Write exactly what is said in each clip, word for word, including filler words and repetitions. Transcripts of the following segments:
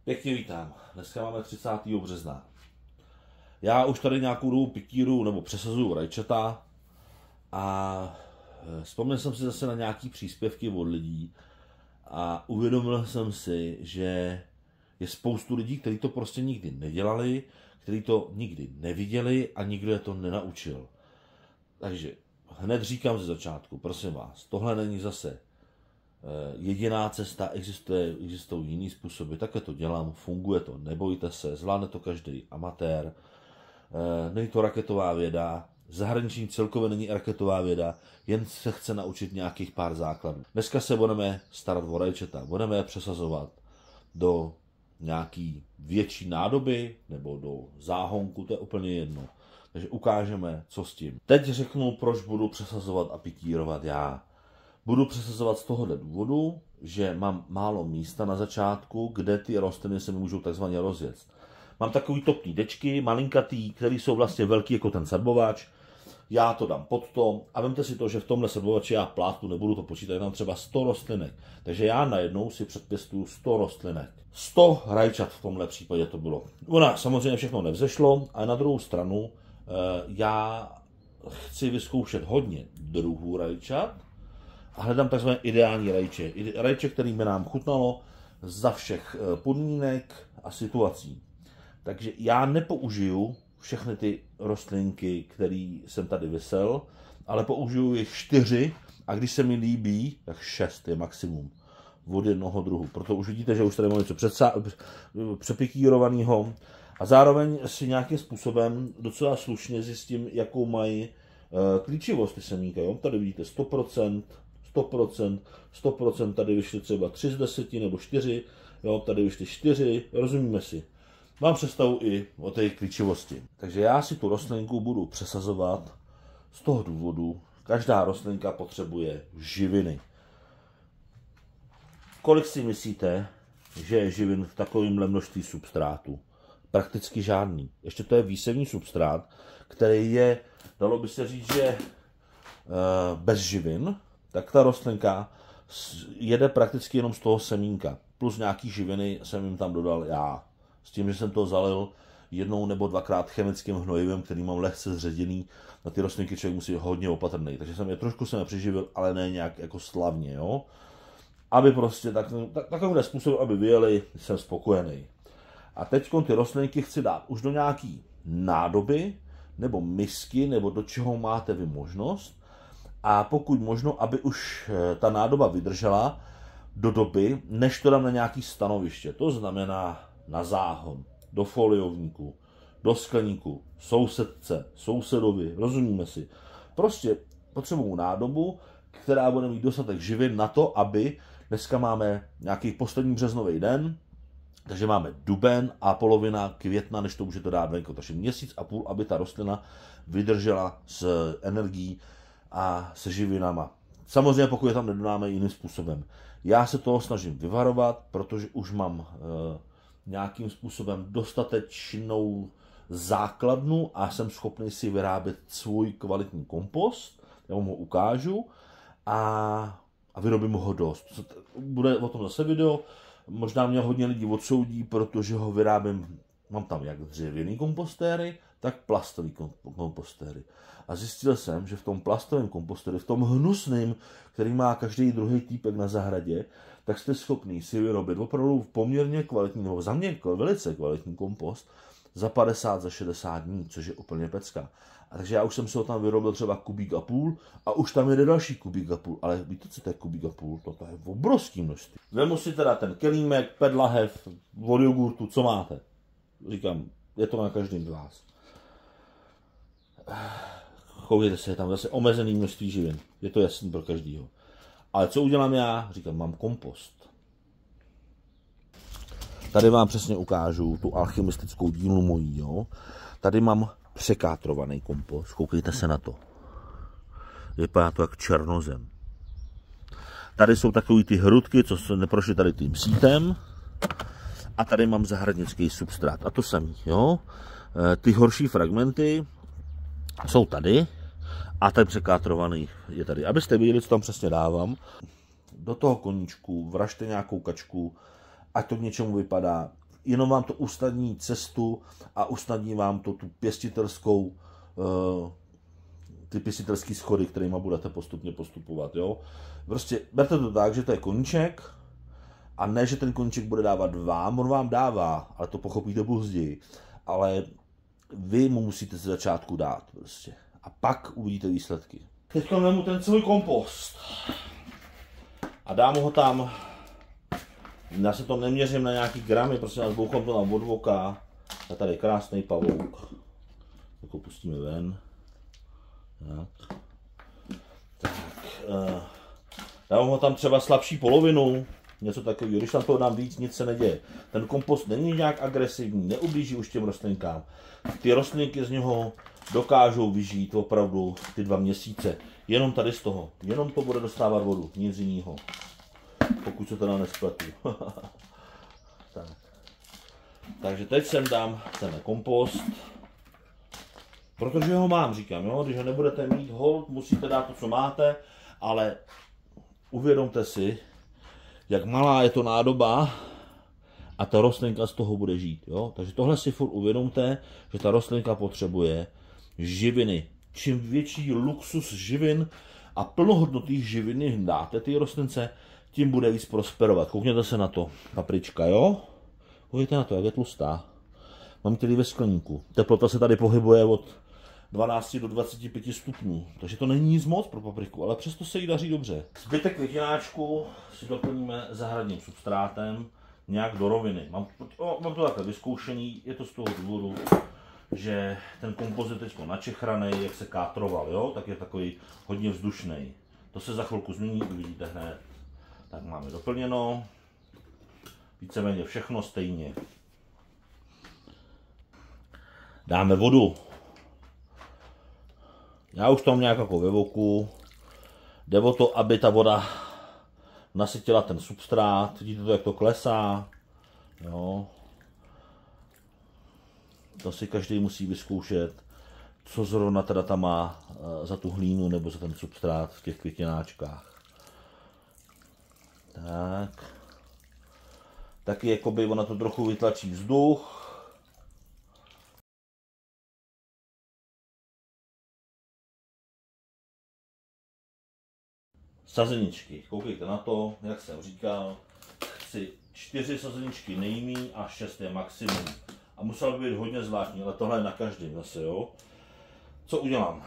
Pěkně vítám. Dneska máme třicátého března. Já už tady nějakou dobu pikíru nebo přesazuju rajčata a vzpomněl jsem si zase na nějaký příspěvky od lidí a uvědomil jsem si, že je spoustu lidí, kteří to prostě nikdy nedělali, kteří to nikdy neviděli a nikdo je to nenaučil. Takže hned říkám ze začátku, prosím vás, tohle není zase jediná cesta, existuje, existují jiný způsoby, takhle to dělám, funguje to, nebojte se, zvládne to každý amatér, není to raketová věda, zahraniční celkově není raketová věda, jen se chce naučit nějakých pár základů. Dneska se budeme starat o rajčata, budeme je přesazovat do nějaký větší nádoby nebo do záhonku, to je úplně jedno. Takže ukážeme, co s tím. Teď řeknu, proč budu přesazovat a pikírovat já. Budu přesazovat z tohohle důvodu, že mám málo místa na začátku, kde ty rostliny se mi můžou takzvaně rozjet. Mám takový topný dečky, malinkatý, které jsou vlastně velký jako ten sadbovač. Já to dám pod to a vemte si to, že v tomhle sadbovači já plátnu, nebudu to počítat, mám třeba sto rostlinek. Takže já najednou si předpěstuju sto rostlinek. sto rajčat v tomhle případě to bylo. Ona samozřejmě všechno nevzešlo, ale na druhou stranu já chci vyzkoušet hodně druhů rajčat, a hledám takzvané ideální rajče. Rajče, který by nám chutnalo za všech podmínek a situací. Takže já nepoužiju všechny ty rostlinky, které jsem tady vysel, ale použiju jich čtyři a když se mi líbí, tak šest je maximum od jednoho druhu. Proto už vidíte, že už tady mám něco přepikírovaného a zároveň si nějakým způsobem docela slušně zjistím, jakou mají klíčivost ty semínka. Jo? Tady vidíte sto procent, sto procent, sto procent, tady vyšly třeba tři z deseti nebo čtyři, jo, tady vyšly čtyři, rozumíme si. Mám představu i o té klíčivosti. Takže já si tu rostlinku budu přesazovat z toho důvodu, každá rostlinka potřebuje živiny. Kolik si myslíte, že je živin v takovémhle množství substrátu? Prakticky žádný. Ještě to je výsevní substrát, který je, dalo by se říct, že bez živin, tak ta rostlinka jede prakticky jenom z toho semínka. Plus nějaký živiny jsem jim tam dodal já. S tím, že jsem to zalil jednou nebo dvakrát chemickým hnojivem, který mám lehce zředěný. Na ty rostlinky člověk musí hodně opatrný. Takže jsem je trošku jsem je přiživil, ale ne nějak jako slavně. Jo? Aby prostě tak, tak, takovým způsobem, aby vyjeli, jsem spokojený. A teď ty rostlinky chci dát už do nějaký nádoby, nebo misky, nebo do čeho máte vy možnost. A pokud možno, aby už ta nádoba vydržela do doby, než to dám na nějaké stanoviště. To znamená na záhon, do foliovníku, do skleníku, sousedce, sousedovi, rozumíme si. Prostě potřebuju nádobu, která bude mít dostatek živin na to, aby dneska máme nějaký poslední březnový den, takže máme duben a polovina května, než to můžete dát venku. Takže měsíc a půl, aby ta rostlina vydržela s energií a se živinama. Samozřejmě pokud je tam nedodáme jiným způsobem. Já se toho snažím vyvarovat, protože už mám e, nějakým způsobem dostatečnou základnu a jsem schopný si vyrábět svůj kvalitní kompost. Já vám ho ukážu a, a vyrobím ho dost. Bude o tom zase video. Možná mě hodně lidí odsoudí, protože ho vyrábím, mám tam jak dřevěný kompostéry, tak plastový kompostéry. A zjistil jsem, že v tom plastovém kompostéru, v tom hnusném, který má každý druhý týpek na zahradě, tak jste schopný si vyrobit opravdu poměrně kvalitní, nebo za mě velice kvalitní kompost za padesát, za šedesát dní, což je úplně pecka. A takže já už jsem si ho tam vyrobil třeba kubík a půl a už tam jede další kubík a půl. Ale víte, co to je kubík a půl? Toto je obrovský množství. Vemu si teda ten kelímek, pět lahev, od jogurtu, co máte? Říkám, je to na každém z vás. Koukejte se, je tam zase omezený množství živin. Je to jasný pro každýho. Ale co udělám já? Říkám, mám kompost. Tady vám přesně ukážu tu alchymistickou dílnu mojí. Jo? Tady mám překátrovaný kompost. Koukejte se na to. Vypadá to jak černozem. Tady jsou takový ty hrudky, co se neprošly tady tím sítem. A tady mám zahradnický substrát. A to samý. Jo? Ty horší fragmenty jsou tady. A ten překátrovaný je tady. Abyste viděli, co tam přesně dávám. Do toho koníčku vražte nějakou kačku, ať to k něčemu vypadá. jenom vám to usnadní cestu a usnadní vám to tu pěstitelskou, ty pěstitelské schody, kterými budete postupně postupovat. Jo? Prostě berte to tak, že to je koníček a ne, že ten koníček bude dávat vám, on vám dává, ale to pochopíte později. Ale vy mu musíte z začátku dát prostě. A pak uvidíte výsledky. Teď vezmu ten celý kompost a dám ho tam. Já se to neměřím na nějaký gramy, prostě nás bouchám to na od voka. A tady krásný pavouk. Tak ho pustíme ven. Tak. Tak. Uh, dám ho tam třeba slabší polovinu. Něco takového. Když tam toho dám víc, nic se neděje. Ten kompost není nějak agresivní, neublíží už těm rostlinkám. Ty rostlinky z něho dokážou vyžít opravdu ty dva měsíce. Jenom tady z toho. Jenom to bude dostávat vodu, nic jiného. Pokud se teda nespletu. Tak. Takže teď sem dám ten kompost. Protože ho mám, říkám, jo? Když ho nebudete mít, hold, musíte dát to, co máte, ale uvědomte si, jak malá je to nádoba a ta rostlinka z toho bude žít. Jo? Takže tohle si furt uvědomte, že ta rostlinka potřebuje živiny. Čím větší luxus živin a plnohodnotných živiny dáte ty rostlince, tím bude víc prosperovat. Koukněte se na to. Paprička, jo? Koukněte na to, jak je tlustá. Mám tady ve skleníku. Teplota se tady pohybuje od dvanácti do dvaceti pěti stupňů. Takže to není nic moc pro papriku, ale přesto se jí daří dobře. Zbytek květináčku si doplníme zahradním substrátem nějak do roviny. Mám, o, mám to takhle vyzkoušený, je to z toho důvodu, že ten kompost je teď načechraný, jak se kátroval, jo? Tak je takový hodně vzdušný. To se za chvilku změní, uvidíte hned. Tak máme doplněno. Víceméně všechno stejně. Dáme vodu. Já už to mám nějak jako ve voku. Jde o to, aby ta voda nasytila ten substrát. Vidíte to, jak to klesá. Jo. To si každý musí vyzkoušet, co zrovna teda tam má za tu hlínu nebo za ten substrát v těch květináčkách. Tak. Taky jakoby ona to trochu vytlačí vzduch. Sazeničky. Koukejte na to, jak jsem říkal. Chci čtyři sazeničky nejmí a šest je maximum. A muselo by být hodně zvláštní, ale tohle je na každém zase, jo. Co udělám?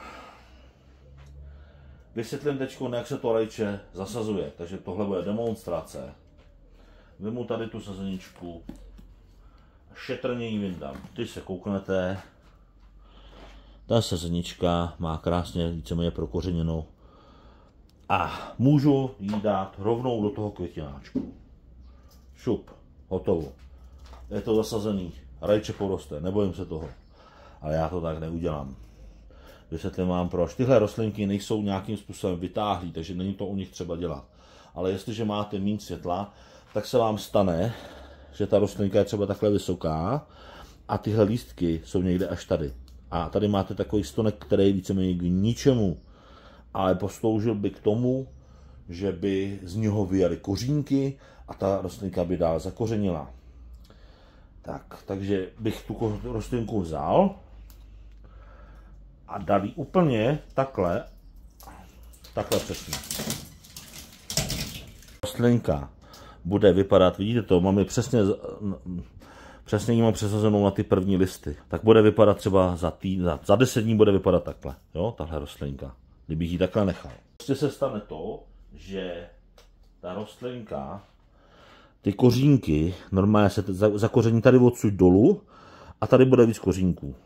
Vysvětlím teď, jak se to rajče zasazuje, takže tohle bude demonstrace. Vemu tady tu sazeničku a šetrně ji vyndám. Když se kouknete, ta sazenička má krásně víceméně prokořeněnou a můžu ji dát rovnou do toho květináčku. Šup, hotovo. Je to zasazený, rajče poroste, nebojím se toho, ale já to tak neudělám. Vysvětlím vám proč. Tyhle rostlinky nejsou nějakým způsobem vytáhlý, takže není to u nich třeba dělat. Ale jestliže máte méně světla, tak se vám stane, že ta rostlinka je třeba takhle vysoká a tyhle lístky jsou někde až tady. A tady máte takový stonek, který je víceméně k ničemu, ale posloužil by k tomu, že by z něho vyjeli kořínky a ta rostlinka by dál zakořenila. Tak, takže bych tu rostlinku vzal a dal ji úplně takhle, takhle přesně. Rostlinka bude vypadat, vidíte to, máme přesně, přesně ji mám přesazenou na ty první listy. Tak bude vypadat třeba za, tý, za, za deset dní bude vypadat takhle, jo, tahle rostlinka, kdybych ji takhle nechal. Prostě se stane to, že ta rostlinka, ty kořínky, normálně se zakoření tady odsud dolů a tady bude víc kořínků.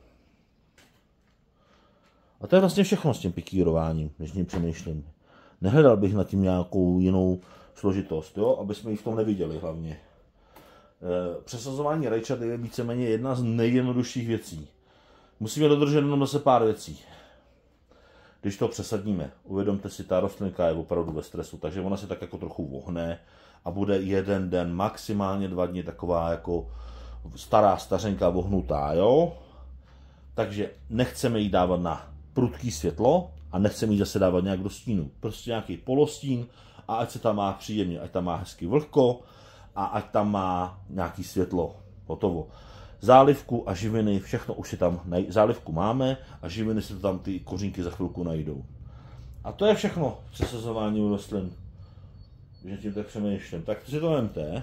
A to je vlastně všechno s tím pikírováním, když tím přemýšlím. Nehledal bych nad tím nějakou jinou složitost, jo? Aby jsme ji v tom neviděli hlavně. E, přesazování rajčat je víceméně jedna z nejjednodušších věcí. Musíme dodržet jenom zase pár věcí. Když to přesadíme, uvědomte si, ta rostlinka je opravdu ve stresu, takže ona se tak jako trochu vohne a bude jeden den, maximálně dva dny taková jako stará stařenka vohnutá, jo? Takže nechceme jí dávat na prudký světlo a nechceme jí zase dávat nějak do stínu. Prostě nějaký polostín a ať se tam má příjemně, ať tam má hezky vlhko a ať tam má nějaký světlo. Hotovo. Zálivku a živiny, všechno už si tam, zálivku máme a živiny si to tam ty kořínky za chvilku najdou. A to je všechno přesazování rostlin. Že tím tak přemýšlím. Tak si to vemte,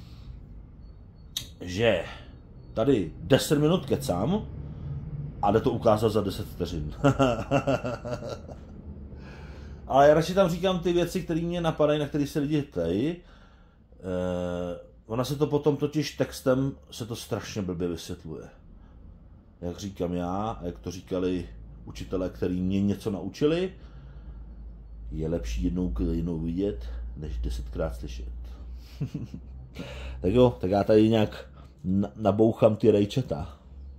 že tady deset minut kecám a jde to ukázat za deset vteřin. Ale já radši tam říkám ty věci, které mě napadají, na které se lidi ptají. E, ona se to potom totiž textem se to strašně blbě vysvětluje. Jak říkám já a jak to říkali učitelé, kteří mě něco naučili, je lepší jednou, jednou vidět, než desetkrát slyšet. Tak jo, tak já tady nějak nabouchám ty rajčata.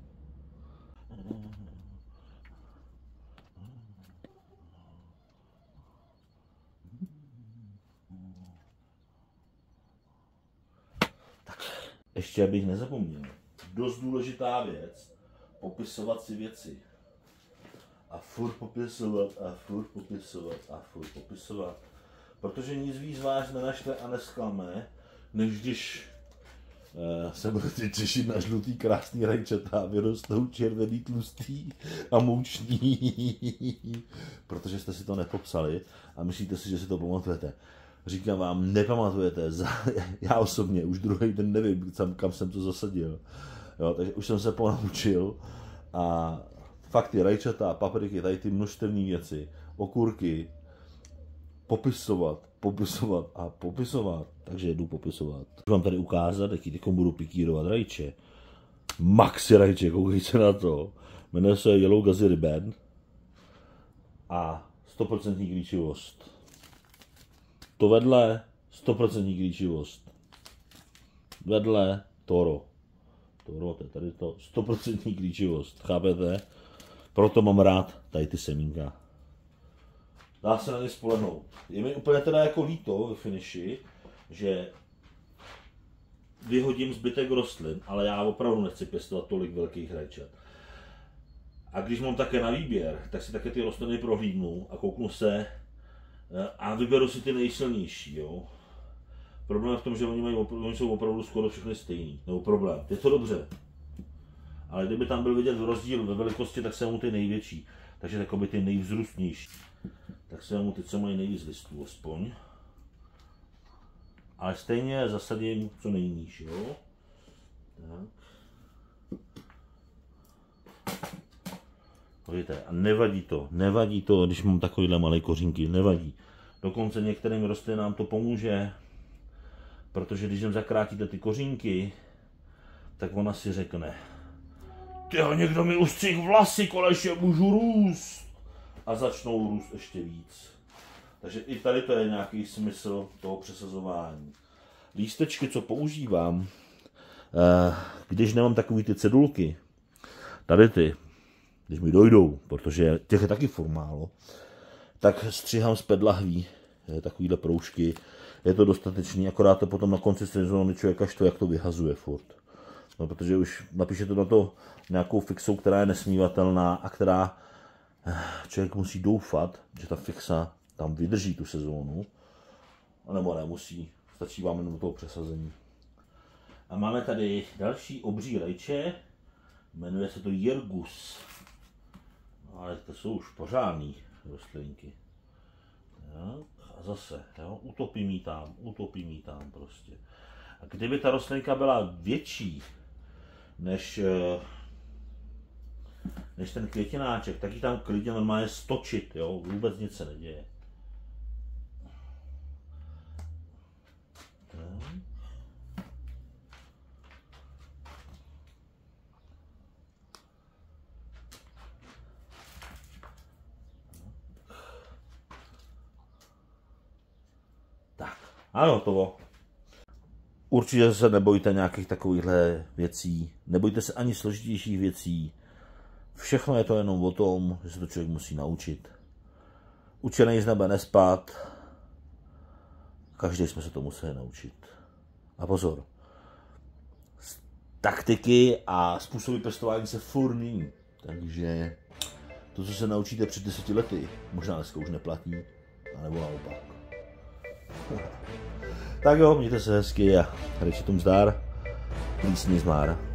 Tak, ještě abych nezapomněl. Dost důležitá věc, popisovat si věci. A furt popisovat, a furt popisovat, a furt popisovat. Protože nic víc vás nenaštve a nesklame, než když uh, se budete těšit na žlutý krásný rajčata a vyrostou červený, tlustý a moučný. Protože jste si to nepopsali a myslíte si, že si to pamatujete. Říkám vám, nepamatujete, já osobně už druhý den nevím, kam jsem to zasadil. Jo, takže už jsem se ponaučil a fakt ty rajčata, papriky, tady ty množstevní věci, okurky, popisovat, popisovat a popisovat. Takže jdu popisovat. Můžu vám tady ukázat, jaký teď budu pikírovat rajče. Maxi rajče, koukejte na to. Jmenuje se Yellow Gazi Ribbon a sto procent klíčivost. To vedle sto procent klíčivost. Vedle Toro. Toro, to je tady to sto procent klíčivost, chápete? Proto mám rád tady ty semínka. Dá se na ně spolehnout. Je mi úplně teda jako líto ve finiši, že vyhodím zbytek rostlin, ale já opravdu nechci pěstovat tolik velkých rajčat. A když mám také na výběr, tak si také ty rostliny prohlídnu a kouknu se a vyberu si ty nejsilnější. Jo? Problém je v tom, že oni, mají, oni jsou opravdu skoro všechny stejný. Nebo problém, je to dobře. Ale kdyby tam byl vidět rozdíl ve velikosti, tak se mu ty největší. Takže takoby ty nejvzrůstnější. Tak se mu ty, co mají nejvíc listů, aspoň. Ale stejně zasadím co nejníž, jo. Tak. Vidíte, a nevadí to, nevadí to, když mám takovýhle malé kořínky, nevadí. Dokonce některým rostlinám to pomůže, protože když jim zakrátíte ty kořínky, tak ona si řekne, tyjo, někdo mi ustřih vlasy, konečně můžu růst. A začnou růst ještě víc. Takže i tady to je nějaký smysl toho přesazování. Lístečky, co používám, když nemám takový ty cedulky, tady ty, když mi dojdou, protože těch je taky furt málo, tak střihám z pedlahví takovýhle proužky. Je to dostatečný, akorát to potom na konci sezóny člověka štve, jak to vyhazuje furt. No, protože už napíšete na to nějakou fixou, která je nesmívatelná a která člověk musí doufat, že ta fixa tam vydrží tu sezónu, anebo nemusí, stačí vám jenom do toho přesazení. A máme tady další obří rajče, jmenuje se to Jirgus. No, ale to jsou už pořádný rostlinky. Tak, a zase, jo, utopím jí tam, utopím jí tam prostě. A kdyby ta rostlinka byla větší než, než ten květináček, tak ji tam klidně normálně stočit, jo, vůbec nic se neděje. Tak, a hotovo. Určitě se nebojte nějakých takovýchhle věcí, nebojte se ani složitějších věcí. Všechno je to jenom o tom, že se to člověk musí naučit. Učenej z nebe nespát, každý jsme se to museli naučit. A pozor, taktiky a způsoby pěstování se furt mění, takže to, co se naučíte před deseti lety, možná dneska už neplatí, anebo naopak. Tak jo, mějte se hezky a hračte tomu zdar. plísní zmár.